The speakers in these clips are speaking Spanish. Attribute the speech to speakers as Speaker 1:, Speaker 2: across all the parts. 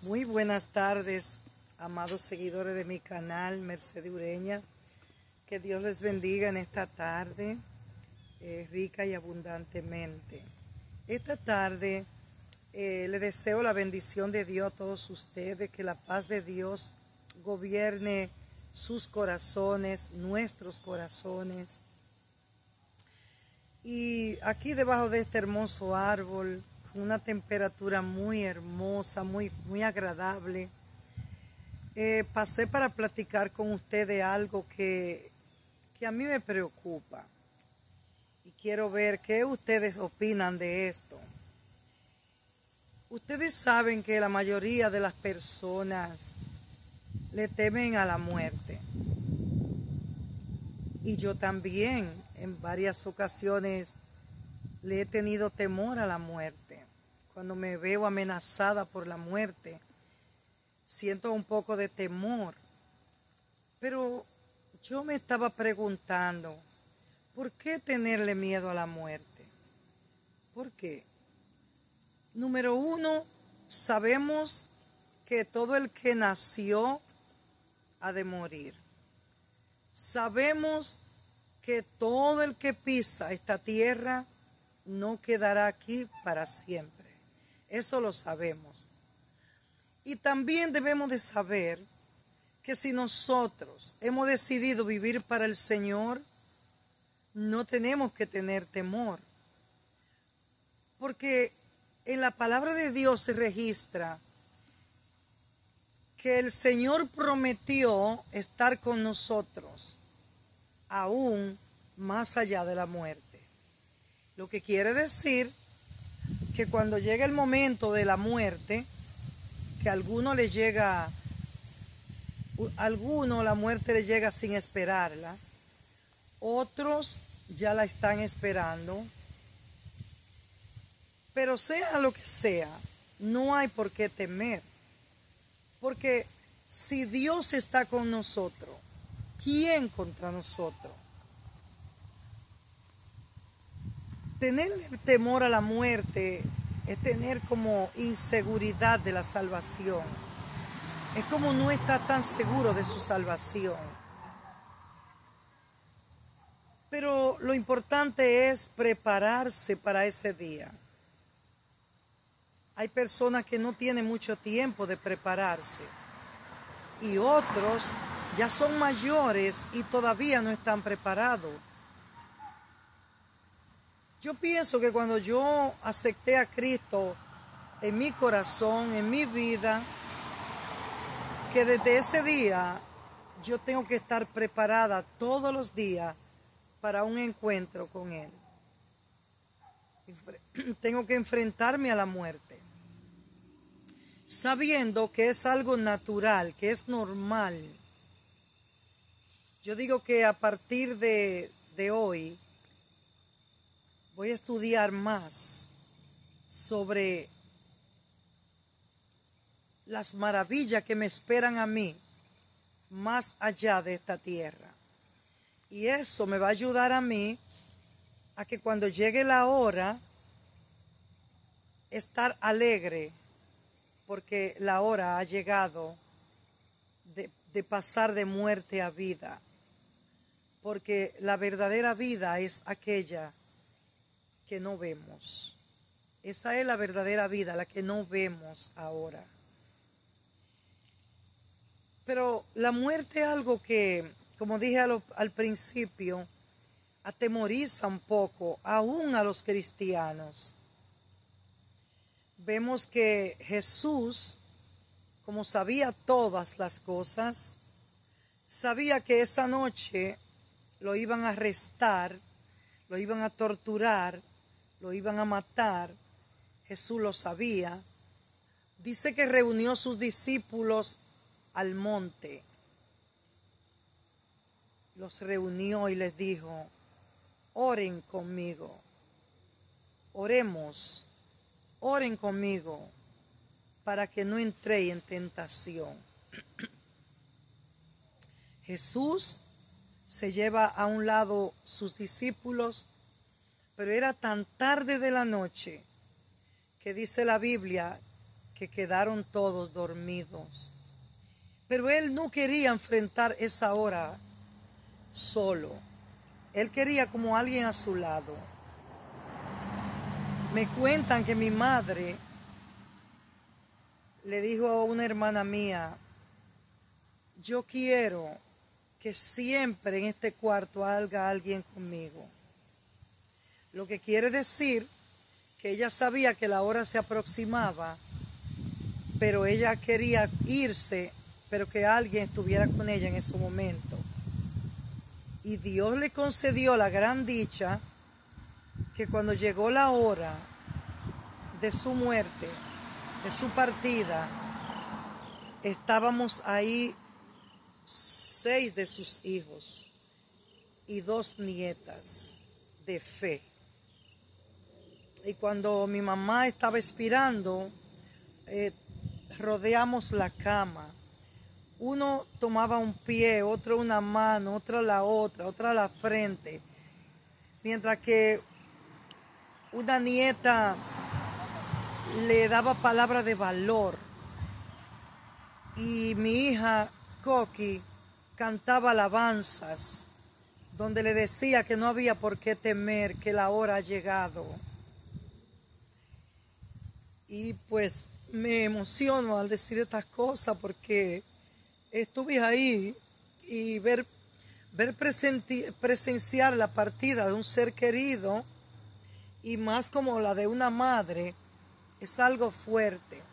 Speaker 1: Muy buenas tardes, amados seguidores de mi canal, Mercedes Ureña. Que Dios les bendiga en esta tarde, rica y abundantemente. Esta tarde le deseo la bendición de Dios a todos ustedes, que la paz de Dios gobierne sus corazones, nuestros corazones. Y aquí debajo de este hermoso árbol, una temperatura muy hermosa, muy agradable, pasé para platicar con ustedes algo que a mí me preocupa. Y quiero ver qué ustedes opinan de esto. Ustedes saben que la mayoría de las personas le temen a la muerte. Y yo también en varias ocasiones le he tenido temor a la muerte. Cuando me veo amenazada por la muerte, siento un poco de temor. Pero yo me estaba preguntando, ¿por qué tenerle miedo a la muerte? ¿Por qué? Número uno, sabemos que todo el que nació ha de morir. Sabemos que todo el que pisa esta tierra no quedará aquí para siempre. Eso lo sabemos. Y también debemos de saber que si nosotros hemos decidido vivir para el Señor, no tenemos que tener temor. Porque en la palabra de Dios se registra que el Señor prometió estar con nosotros aún más allá de la muerte. Lo que quiere decir que cuando llega el momento de la muerte, que a alguno la muerte le llega sin esperarla, otros ya la están esperando, pero sea lo que sea, no hay por qué temer, porque si Dios está con nosotros, ¿quién contra nosotros? Tener temor a la muerte es tener como inseguridad de la salvación. Es como no estar tan seguro de su salvación. Pero lo importante es prepararse para ese día. Hay personas que no tienen mucho tiempo de prepararse. Y otros ya son mayores y todavía no están preparados. Yo pienso que cuando yo acepté a Cristo en mi corazón, en mi vida, que desde ese día yo tengo que estar preparada todos los días para un encuentro con Él. Tengo que enfrentarme a la muerte, sabiendo que es algo natural, que es normal. Yo digo que a partir de hoy voy a estudiar más sobre las maravillas que me esperan a mí más allá de esta tierra. Y eso me va a ayudar a mí a que cuando llegue la hora, estar alegre, porque la hora ha llegado de pasar de muerte a vida. Porque la verdadera vida es aquella que no vemos. Esa es la verdadera vida, la que no vemos ahora. Pero la muerte es algo que, como dije al principio, atemoriza un poco, aún a los cristianos. Vemos que Jesús, como sabía todas las cosas, sabía que esa noche lo iban a arrestar, lo iban a torturar, lo iban a matar. Jesús lo sabía. Dice que reunió sus discípulos al monte. Los reunió y les dijo: oren conmigo, oremos, oren conmigo para que no entréis en tentación. Jesús se lleva a un lado sus discípulos, pero era tan tarde de la noche que dice la Biblia que quedaron todos dormidos. Pero él no quería enfrentar esa hora solo. Él quería como alguien a su lado. Me cuentan que mi madre le dijo a una hermana mía: yo quiero que siempre en este cuarto haya alguien conmigo. Lo que quiere decir que ella sabía que la hora se aproximaba, pero ella quería irse, pero que alguien estuviera con ella en ese momento. Y Dios le concedió la gran dicha que cuando llegó la hora de su muerte, de su partida, estábamos ahí 6 de sus hijos y 2 nietas de fe. Y cuando mi mamá estaba expirando, rodeamos la cama. Uno tomaba un pie, otro una mano, otra la otra, otra la frente. Mientras que una nieta le daba palabras de valor. Y mi hija, Coqui, cantaba alabanzas, donde le decía que no había por qué temer, que la hora ha llegado. Y pues me emociono al decir estas cosas porque estuve ahí y presenciar la partida de un ser querido, y más como la de una madre, es algo fuerte.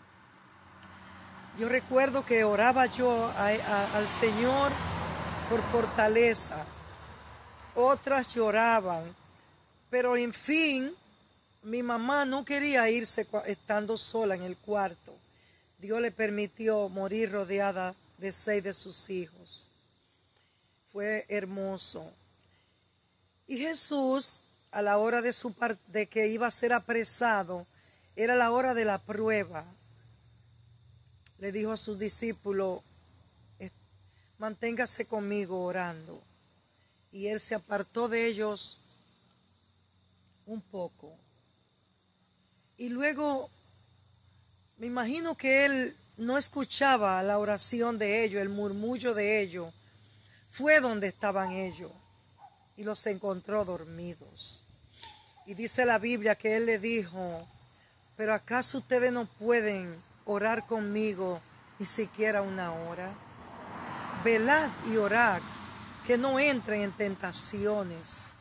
Speaker 1: Yo recuerdo que oraba yo al Señor por fortaleza. Otras lloraban, pero en fin, mi mamá no quería irse estando sola en el cuarto. Dios le permitió morir rodeada de 6 de sus hijos. Fue hermoso. Y Jesús, a la hora de que iba a ser apresado, era la hora de la prueba. Le dijo a sus discípulos: manténgase conmigo orando. Y él se apartó de ellos un poco. Y luego, me imagino que él no escuchaba la oración de ellos, el murmullo de ellos. Fue donde estaban ellos y los encontró dormidos. Y dice la Biblia que él le dijo: ¿pero acaso ustedes no pueden orar conmigo ni siquiera una hora? Velad y orad, que no entren en tentaciones.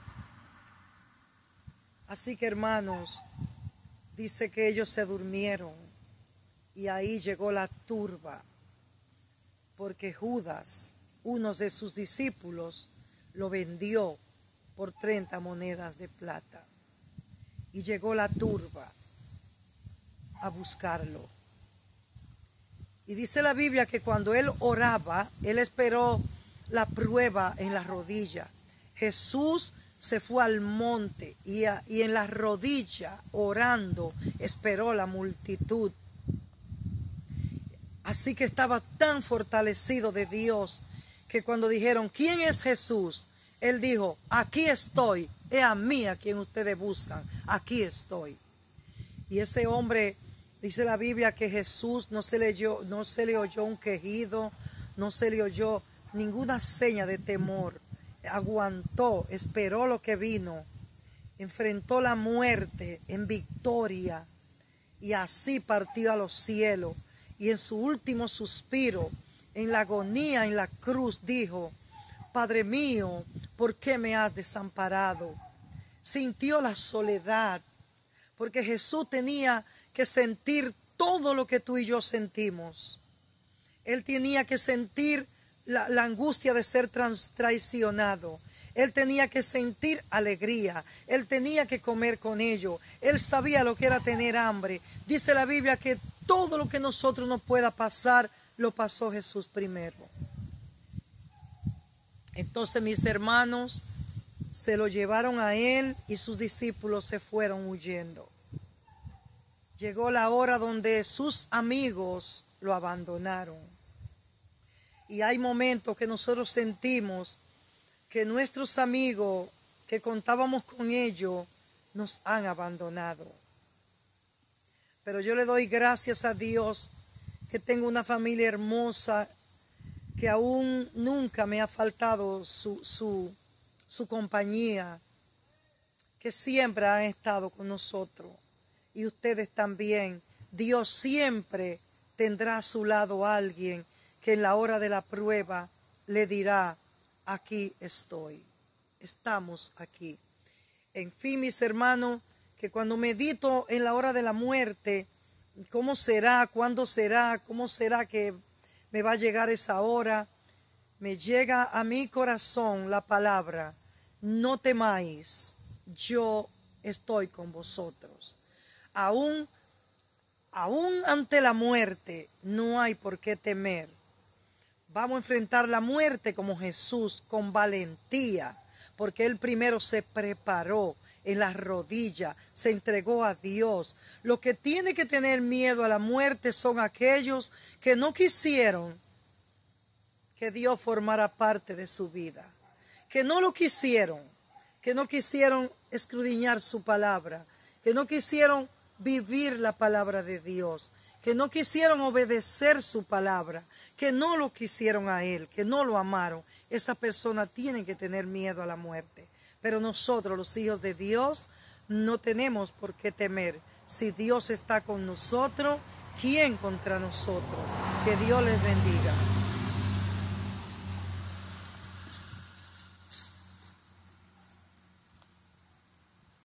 Speaker 1: Así que, hermanos, dice que ellos se durmieron y ahí llegó la turba, porque Judas, uno de sus discípulos, lo vendió por 30 monedas de plata. Y llegó la turba a buscarlo. Y dice la Biblia que cuando él oraba, él esperó la prueba en la rodilla. Jesús se fue al monte y en la rodilla, orando, esperó la multitud. Así que estaba tan fortalecido de Dios que cuando dijeron: ¿quién es Jesús?, él dijo: aquí estoy, es a mí a quien ustedes buscan, aquí estoy. Y ese hombre, dice la Biblia que Jesús no se le oyó un quejido, no se le oyó ninguna seña de temor. Aguantó, esperó lo que vino, enfrentó la muerte en victoria y así partió a los cielos. Y en su último suspiro, en la agonía en la cruz, dijo: Padre mío, ¿por qué me has desamparado? Sintió la soledad, porque Jesús tenía que sentir todo lo que tú y yo sentimos. Él tenía que sentir la angustia de ser traicionado. Él tenía que sentir alegría. Él tenía que comer con ellos. Él sabía lo que era tener hambre. Dice la Biblia que todo lo que nosotros nos pueda pasar, lo pasó Jesús primero. Entonces, mis hermanos, se lo llevaron a él y sus discípulos se fueron huyendo. Llegó la hora donde sus amigos lo abandonaron. Y hay momentos que nosotros sentimos que nuestros amigos que contábamos con ellos nos han abandonado. Pero yo le doy gracias a Dios que tengo una familia hermosa, que aún nunca me ha faltado su compañía, que siempre han estado con nosotros. Y ustedes también. Dios siempre tendrá a su lado a alguien que en la hora de la prueba le dirá, aquí estoy, estamos aquí. En fin, mis hermanos, que cuando medito en la hora de la muerte, ¿cómo será? ¿Cuándo será? ¿Cómo será que me va a llegar esa hora? Me llega a mi corazón la palabra, no temáis, yo estoy con vosotros. Aún ante la muerte no hay por qué temer. Vamos a enfrentar la muerte como Jesús, con valentía, porque Él primero se preparó en las rodillas, se entregó a Dios. Los que tienen que tener miedo a la muerte son aquellos que no quisieron que Dios formara parte de su vida, que no lo quisieron, que no quisieron escudriñar su palabra, que no quisieron vivir la palabra de Dios, que no quisieron obedecer su palabra, que no lo quisieron a Él, que no lo amaron. Esas personas tienen que tener miedo a la muerte. Pero nosotros, los hijos de Dios, no tenemos por qué temer. Si Dios está con nosotros, ¿quién contra nosotros? Que Dios les bendiga.